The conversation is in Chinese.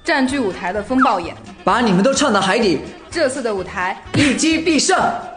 占据舞台的风暴眼， 把你们都唱到海底。 这次的舞台一击必胜。